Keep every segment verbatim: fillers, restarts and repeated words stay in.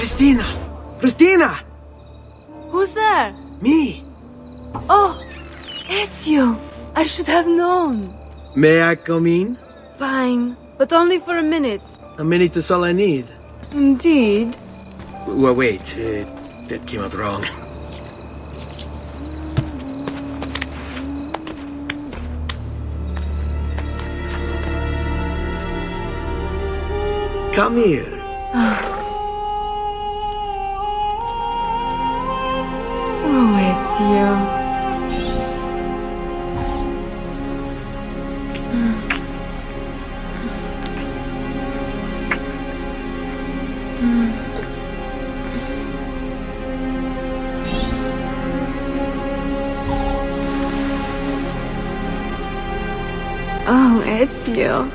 Christina! Christina! Who's there? Me! Oh, Ezio! I should have known. May I come in? Fine, but only for a minute. A minute is all I need. Indeed. Well, wait. Uh, that came out wrong. Come here. Oh, Ezio. Oh, Ezio.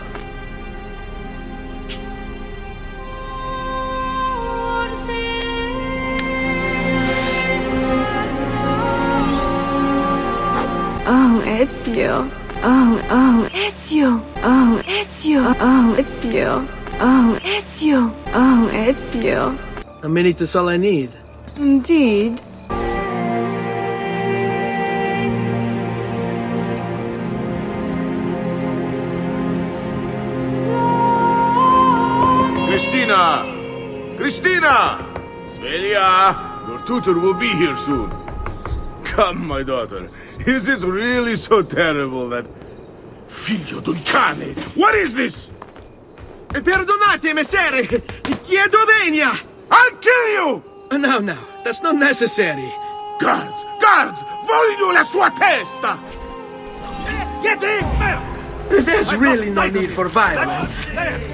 Oh, Ezio. Oh, oh, Ezio. Oh, Ezio. Oh, Ezio. Oh, Ezio. Oh, Ezio. A minute is all I need. Indeed. Christina! Christina! Svelia, your tutor will be here soon. Come, my daughter. Is it really so terrible that... Figlio d'un cane! What is this? Perdonate, messere! Chiedo venia! I'll kill you! No, no, that's not necessary. Guards! Guards! Voglio la sua testa! Get in! There's really no need for violence.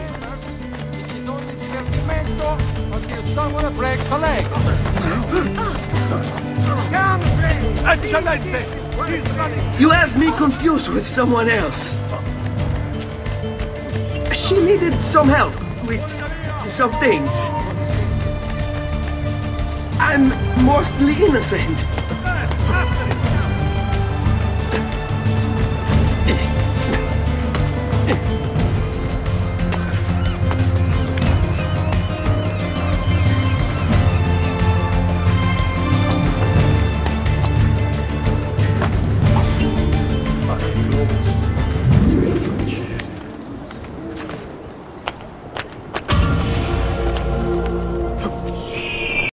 You have me confused with someone else. She needed some help with some things. I'm mostly innocent.